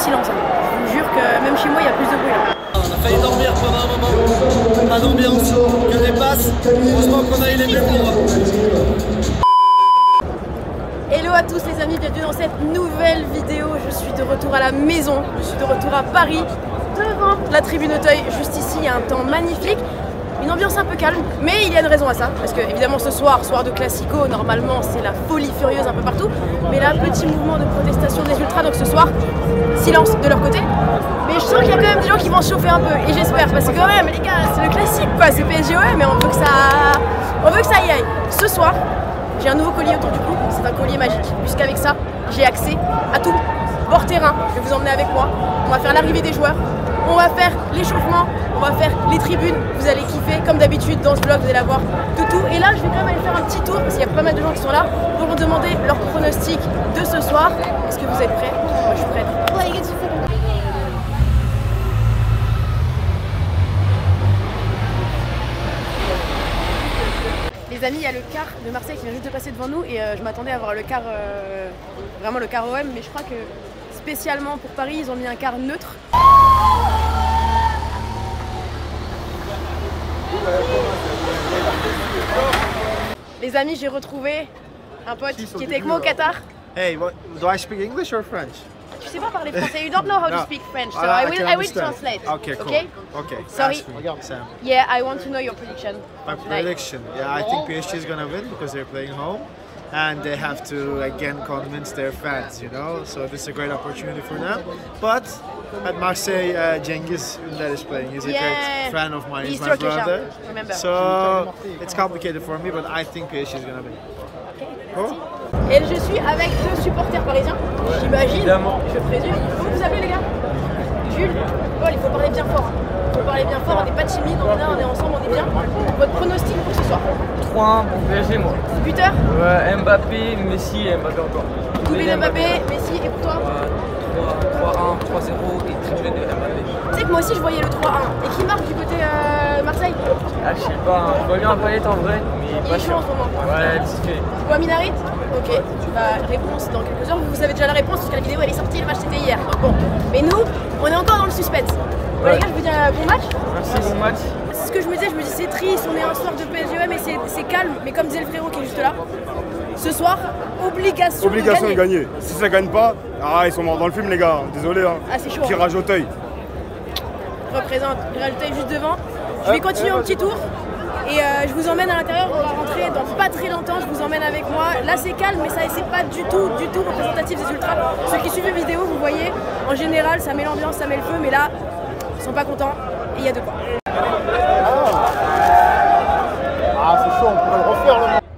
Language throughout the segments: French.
silence. Je vous jure que même chez moi, il y a plus de bruit là. On a failli dormir pendant un moment. Pas d'ambiance, que des passes. Heureusement qu'on a eu les mémoires. Hello à tous les amis, bienvenue dans cette nouvelle vidéo. Je suis de retour à la maison, je suis de retour à Paris, devant la tribune Auteuil. Juste ici, il y a un temps magnifique, une ambiance un peu calme, mais il y a une raison à ça. Parce que évidemment ce soir, soir de Classico, normalement c'est la folie furieuse un peu partout. Mais là, petit mouvement de protestation des ultras, donc ce soir, silence de leur côté. Mais je sens qu'il y a quand même des gens qui vont se chauffer un peu, et j'espère, parce que quand même les gars, c'est le classique quoi, c'est PSG-OM, mais on veut que ça y aille. Ce soir, j'ai un nouveau collier autour du cou, c'est un collier magique, puisqu'avec ça, j'ai accès à tout. Bord terrain, je vais vous emmener avec moi, on va faire l'arrivée des joueurs, on va faire l'échauffement, on va faire les tribunes, vous allez kiffer, comme d'habitude dans ce vlog, vous allez avoir tout. Et là, je vais quand même aller faire un petit tour, parce qu'il y a pas mal de gens qui sont là, pour vous demander leur pronostic de ce soir. Est-ce que vous êtes prêts? Moi, je suis prête. Les amis, il y a le car de Marseille qui vient juste de passer devant nous et je m'attendais à voir le car, vraiment le car OM, mais je crois que spécialement pour Paris, ils ont mis un car neutre. Les amis, j'ai retrouvé un pote qui était avec moi au Qatar. Hey, do I speak English or French? Je sais pas parler français. You don't know how to speak French, so I will translate. Okay, cool. Okay? Sorry. Sam. Yeah, I want to know your prediction. My prediction, yeah, I think PSG is gonna win because they're playing home, and they have to again convince their fans, you know. So this is a great opportunity for them. But at Marseille, Cengiz Ünder is playing. He's a great friend of mine. He's my brother. Remember. So it's complicated for me, but I think PSG is gonna win. Cool. Et je suis avec deux supporters parisiens, j'imagine, je présume. Comment vous appelez les gars? Jules, Paul, il faut parler bien fort. Il faut parler bien fort, on n'est pas timide, on est ensemble, on est bien. Votre pronostic pour ce soir? 3-1 pour PSG, moi. Buteur? Mbappé, Messi et Mbappé encore. Doublé Mbappé, Messi, et pour toi? 3-1, 3-0 et triplé de Mbappé. Tu sais que moi aussi je voyais le 3-1. Et qui marque du côté Marseille? Ah, je sais pas, hein. Je vois bien un Payet en vrai, mais Il pas est chaud sûr. en ce moment. Ouais, discret. Guaminarit? Ok, réponse dans quelques heures. Vous avez déjà la réponse parce que la vidéo elle est sortie, le match c'était hier. Donc bon, mais nous, on est encore dans le suspense. Bon, les gars, je vous dis bon match. Merci, bon match. C'est ce que je me disais, c'est triste, on est un soir de PSG, mais c'est calme. Mais comme disait le frérot qui est juste là, ce soir, obligation de gagner. Si ça gagne pas, ils sont morts dans le film les gars, désolé. Hein. Ah, c'est chaud. Tirage Auteuil. Représente Auteuil juste devant. Je vais continuer un petit tour. Et je vous emmène à l'intérieur, on va rentrer dans pas très longtemps, je vous emmène avec moi. Là c'est calme, mais ça c'est pas du tout représentatif des ultras. Ceux qui suivent les vidéos, vous voyez, en général ça met l'ambiance, ça met le feu, mais là, ils sont pas contents et il y a de quoi. Ah c'est chaud, on pourrait le refaire le match.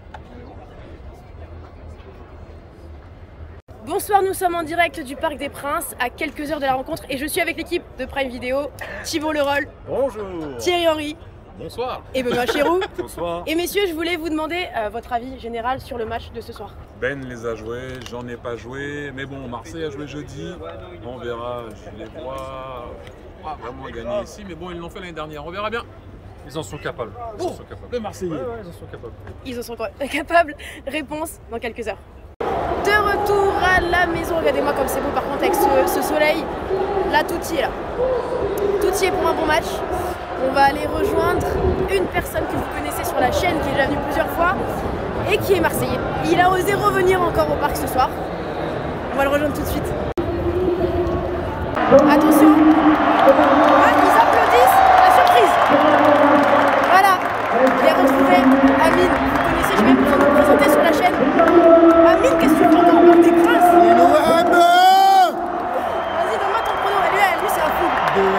Bonsoir, nous sommes en direct du Parc des Princes, à quelques heures de la rencontre, et je suis avec l'équipe de Prime Video, Thibaut Leroll, Bonjour. Thierry Henry. Bonsoir. Et Benoît Chéroux. Bonsoir. Et messieurs, je voulais vous demander votre avis général sur le match de ce soir. Ben les a joués, j'en ai pas joué, mais bon, Marseille a joué jeudi, on verra, je les vois pas vraiment gagner ici, mais bon, ils l'ont fait l'année dernière, on verra bien. Ils en sont capables. Les Marseillais. Ouais, ils en sont capables. Ils en sont capables. Réponse dans quelques heures. De retour à la maison, regardez-moi comme c'est beau par contre avec ce soleil. Là, tout y est là. Tout y est pour un bon match. On va aller rejoindre une personne que vous connaissez sur la chaîne, qui est déjà venue plusieurs fois et qui est marseillais. Il a osé revenir encore au parc ce soir. On va le rejoindre tout de suite. Attention, ils applaudissent, la surprise. Voilà, j'ai retrouvé Amine. Vous connaissez, je vais même vous en présenter sur la chaîne. Amine, qu'est-ce que tu fais encore au Parc des Princes? Vas-y, donne-moi ton pronom. Lui c'est un fou.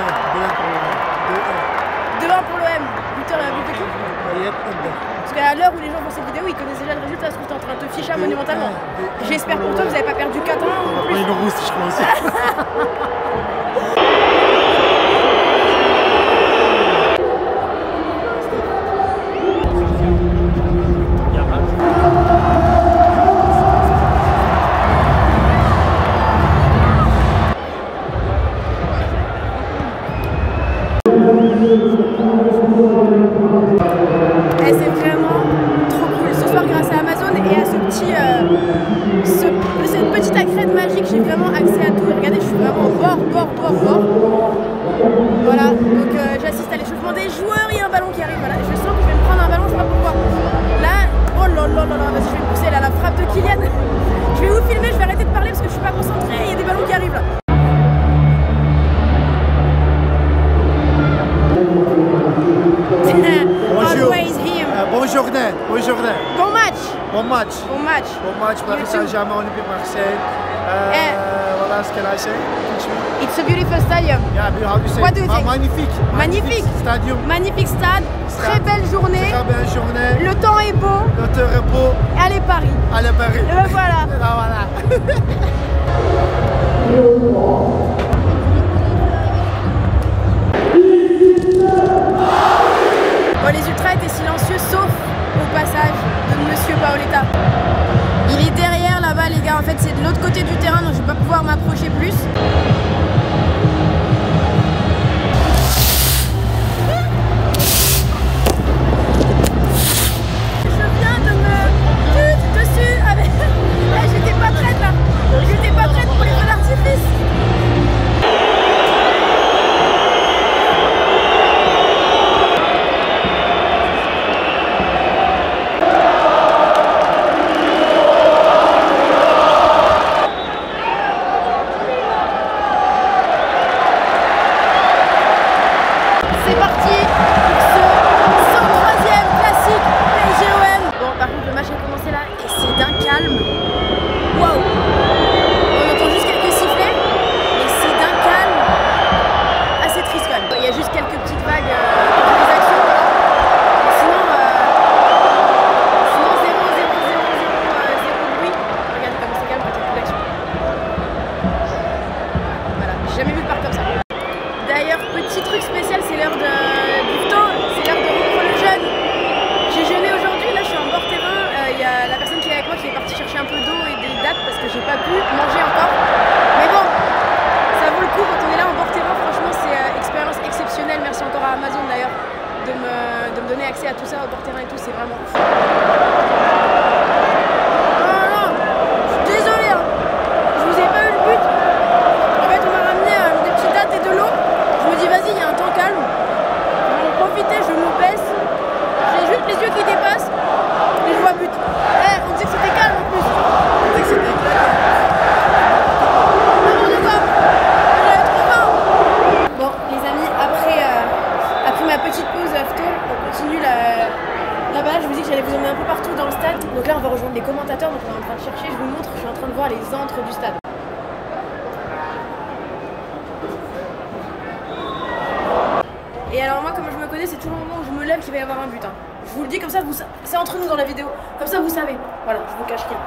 2-1 pour l'OM. Buteur et un but de qui? Parce qu'à l'heure où les gens font cette vidéo, ils connaissent déjà le résultat. Parce que tu es en train de te ficher monumentalement. J'espère pour toi que vous n'avez pas perdu 4 ans en plus. Il rousse, je crois aussi. Et c'est vraiment trop cool. Ce soir, grâce à Amazon et à cette petite accrède magique, j'ai vraiment accès à tout. Et regardez, je suis vraiment bord. Voilà, donc j'assiste à l'échauffement des joueurs, il y a un ballon qui arrive. Voilà, je sens que je vais me prendre un ballon, je sais pas pourquoi. Là, oh là là, vas-y, je vais me pousser là, la frappe de Kylian. Je vais vous filmer, je vais arrêter de parler parce que je suis pas concentrée, il y a des ballons qui arrivent là. Always him. Bonjour. Bon match. Paris Saint-Germain, Olympique Marseille. What else can I say? It's a beautiful stadium. Yeah, how do you say? What do you think? Magnifique stadium. Magnifique stade. Très belle journée. Très belle journée. Le temps est beau. Le temps est beau. Allez Paris. Allez Paris. Et ben voilà. Bon, les ultras étaient silencieux sauf au passage de Monsieur Paoletta. Il est derrière là-bas les gars, en fait c'est de l'autre côté du terrain donc je vais pas pouvoir m'approcher plus. Je viens de me tuer dessus avec... J'étais pas prête là. J'étais pas prête pour les feux d'artifice. C'est parti pour ce 103e classique PSG-OM. Bon, par contre, le match a commencé là et c'est d'un calme. Waouh! On entend juste quelques sifflets, mais c'est d'un calme assez triste quand même. Il y a juste quelques petites vagues dans les actions. Sinon, zéro bruit. Regardez comme c'est calme quand il n'y a plus d'action. Voilà, j'ai jamais vu de part comme ça. D'ailleurs, petit truc spécial, c'est l'heure du temps, c'est l'heure de rompre le jeûne. J'ai jeûné aujourd'hui, là je suis en bord terrain, il y a la personne qui est avec moi qui est partie chercher un peu d'eau et des dattes parce que j'ai pas pu manger encore. Mais bon, ça vaut le coup quand on est là en bord terrain, franchement c'est expérience exceptionnelle. Merci encore à Amazon d'ailleurs de me donner accès à tout ça au bord terrain et tout, c'est vraiment ouf. Non, je suis désolée, hein. Je vous ai pas eu le but. En fait on m'a ramené des petites dattes et de l'eau. Je me dis vas-y, il y a un temps calme, je vais en profiter, je me baisse, j'ai juste les yeux qui dépassent et je vois but. On dit que c'était calme en plus. On dit que c'était calme. N'importe quoi. J'avais trop faim. Bon les amis, après ma petite pause after, on continue là-bas. Je vous dis que j'allais vous emmener un peu partout dans le stade. Donc là on va rejoindre les commentateurs, donc on est en train de chercher, je vous montre, je suis en train de voir les antres du stade. Et alors moi, comme je me connais, c'est toujours le moment où je me lève qu'il va y avoir un but. Hein. Je vous le dis comme ça, c'est entre nous dans la vidéo. Comme ça, vous savez. Voilà, je vous cache rien.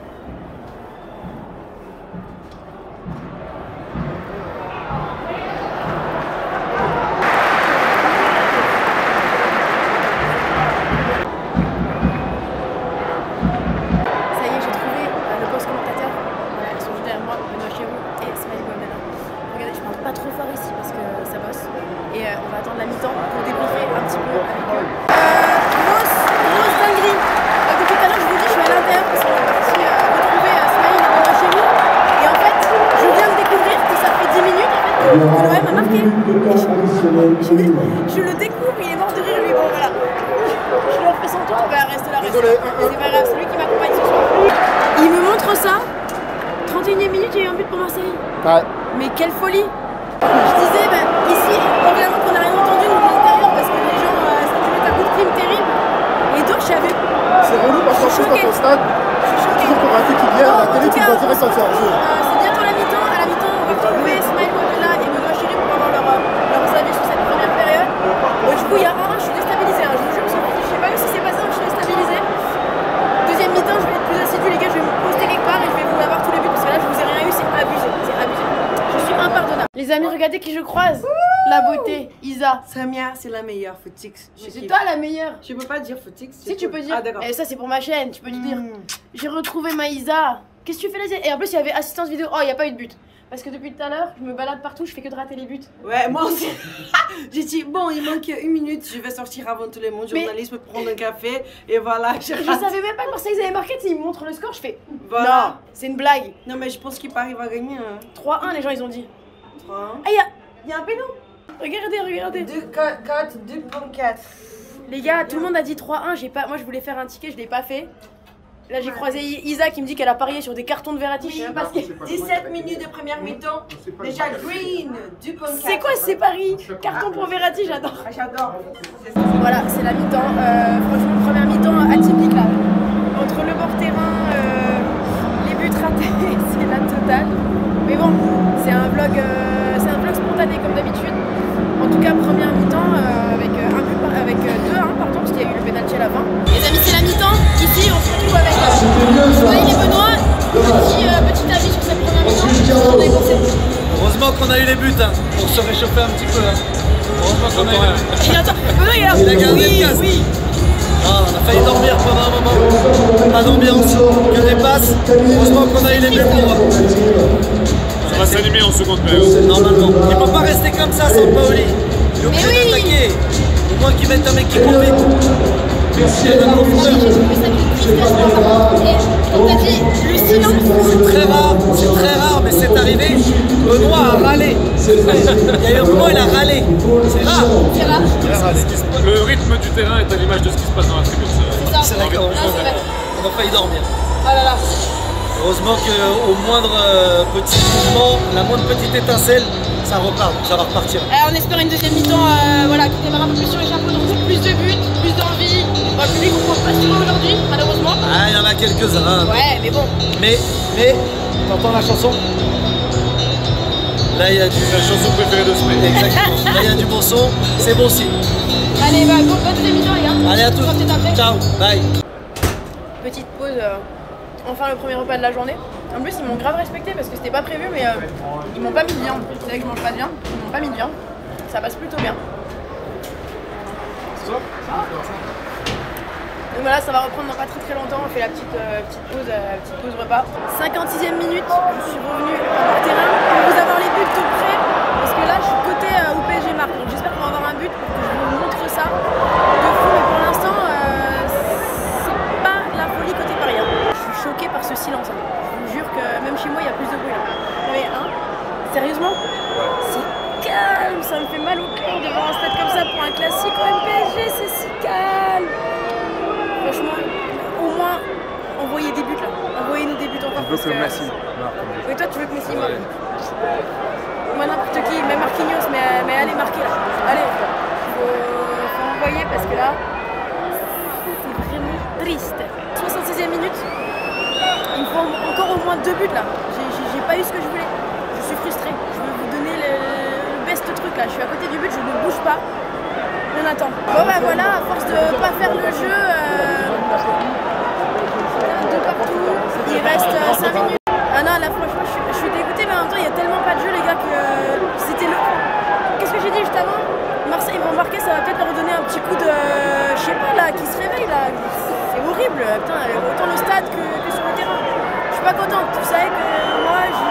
Ça y est, j'ai trouvé le poste commentateur. Voilà, ils sont juste derrière moi, Benoît Chérou et Smiley Gomez. Regardez, je parle pas trop fort ici parce que ça bosse. Et on va attendre la mi-temps pour débriefer un petit peu avec eux. Grosse dinguerie. Donc tout à l'heure je vous dis je suis à l'intérieur parce qu'on est parti retrouver Smiley et Benoît chez nous. Et en fait je viens de découvrir que ça fait 10 minutes en fait, que l'OM a marqué. Je le découvre, il est mort de rire lui. Bon voilà. Je leur fais son tour, bah reste là. Désolé. C'est pas grave, c'est lui qui m'accompagne ce soir. Il me montre ça. 31e minute, il y a eu un but pour Marseille. Ouais. Mais quelle folie! Je disais, ben, ici, évidemment qu'on n'a rien entendu nous de l'intérieur parce que les gens ça te met un coup de clim terrible. Et donc, j'avais. C'est relou parce qu'en plus, dans ton stade, je suis choquée. toujours pour un truc qui vient à la télé, tu dois direct en faire jouer. C'est bientôt la mi-temps. À la mi-temps, on va retrouver Smile Gomez et Benoît Chérou pour avoir leurs avis sur cette première période. Bon, du coup, il y a je suis déstabilisée. Hein. Je vous jure, je sais pas ce qui s'est passé, je suis déstabilisée. Deuxième mi-temps, je vais être plus assidue, les gars. Je vais me poster quelque part et je vais vous avoir tous les buts parce que là, je vous ai rien eu, c'est abusé. C'est abusé. Je suis impardonnable. Les amis, regardez qui je croise. La beauté, Isa. Samia, c'est la meilleure, Footix. C'est toi la meilleure. Je peux pas dire Footix. Si tu peux dire. Ah d'accord. Et ça c'est pour ma chaîne, tu peux te dire. J'ai retrouvé ma Isa. Qu'est-ce que tu fais là? Et en plus il y avait assistance vidéo. Oh, il n'y a pas eu de but. Parce que depuis tout à l'heure, je me balade partout, je fais que de rater les buts. Ouais, moi aussi. J'ai dit, bon, il manque 1 minute, je vais sortir avant tout le monde, journaliste, me prendre un café, et voilà. Je savais même pas que Marseille avaient marqué, ils me montrent le score, je fais. Voilà. Non, c'est une blague. Non, mais je pense qu'il Paris va gagner. 3-1, les gens, ils ont dit. 3-1. Ah, y a un péno. Regardez. 2-4, 2.4. Les gars, tout le monde a dit 3-1, moi je voulais faire un ticket, je l'ai pas fait. Là j'ai croisé Isa qui me dit qu'elle a parié sur des cartons de Verratti, je sais même pas ce qu'il y a. 17 minutes de première mi-temps, déjà green, 2.4. C'est quoi ces paris? Carton pour Verratti, j'adore. J'adore. Voilà, c'est la mi-temps, franchement première mi-temps atypique là. Entre le bord terrain, les buts ratés, c'est la totale. Mais bon, c'est un vlog spontané comme d'habitude. En tout cas, première mi-temps avec 2-1, pardon, parce qu'il y a eu le pénalty à la fin. Les amis, c'est la mi-temps. Ici, on se retrouve avec Ismaël et Benoît. Petit avis sur cette première mi-temps. Qu'est-ce que vous en avez pensé? Heureusement qu'on a eu les buts pour se réchauffer un petit peu. Heureusement qu'on a eu les buts. Benoît, il est là. Il a gardé le casque. Oui. Ah, on a failli dormir pendant un moment. Pas d'ambiance, que des passes. Heureusement qu'on a eu les buts pour. Ça va s'animer en seconde période. Normalement. Il ne peut pas rester comme ça sans Paoli. Il est obligé d'attaquer. Au moins qu'il mette un mec qui court vite. J'ai trouvé ça d'une tristesse par contre. Et comme t'as dit, le silence. C'est très rare, mais c'est arrivé. Benoît a râlé. Il y a eu un moment, il a râlé. C'est rare. C'est rare. Le rythme du terrain est à l'image de ce qui se passe dans la tribune. C'est d'accord. On a failli dormir. Oh là là. Heureusement qu'au moindre petit mouvement, la moindre petite étincelle, ça repart, ça va repartir. On espère une deuxième mi-temps qui démarre un peu plus sur les chapeaux, donc plus de buts, plus d'envie. Bon, le public on ne pas suivre aujourd'hui, malheureusement. Ah, il y en a quelques-uns. Ouais, mais bon. Mais, t'entends la chanson? Là, il y a du... C'est la chanson préférée de ce mec. Exactement. Là, il y a du bon son, c'est bon signe. Allez, bonne deuxième mi-temps, les gars. Allez, à tous. Ciao, bye. Petite pause, enfin le premier repas de la journée. En plus, ils m'ont grave respecté parce que c'était pas prévu, mais ils m'ont pas mis de viande. Vous savez que je mange pas de viande, ils m'ont pas mis de viande. Ça passe plutôt bien. Donc voilà, ça va reprendre dans pas très longtemps. On fait la petite pause repas. 56e minute, je suis revenue en terrain pour vous avoir les buts tout près. Parce que là, je suis côté où PSG marque. Donc j'espère qu'on va avoir un but pour que je vous montre ça de fou. Mais pour l'instant, c'est pas la folie côté parisien. Je suis choquée par ce silence. Je vous jure que même chez moi, il y a plus de bruit là. Mais sérieusement, c'est calme. Ça me fait mal au cœur de voir un stade comme ça pour un classique au PSG. C'est si calme. Franchement, au moins, envoyez des buts là. Envoyez-nous des buts encore. Je veux que Messi marque. Oui, toi, tu veux que Messi marque. Moi, n'importe qui, même Marquinhos, mais allez, marquez là. Allez, faut envoyer parce que là, c'est vraiment triste. 66e minute, il me faut encore au moins 2 buts là. J'ai pas eu ce que je voulais. Je suis frustrée. Je veux vous donner le best truc là. Je suis à côté du but, je ne bouge pas. On attend. Bon bah voilà, à force de pas faire le jeu, de partout, il reste 5 minutes. Ah non, là franchement je suis dégoûtée, mais en même temps il y a tellement pas de jeu les gars que c'était le... Qu'est-ce que j'ai dit juste avant? Marseille ils vont marquer, ça va peut-être leur donner un petit coup de... je sais pas là, qui se réveille là. C'est horrible, putain, autant le stade que sur le terrain. Je suis pas contente, vous savez que moi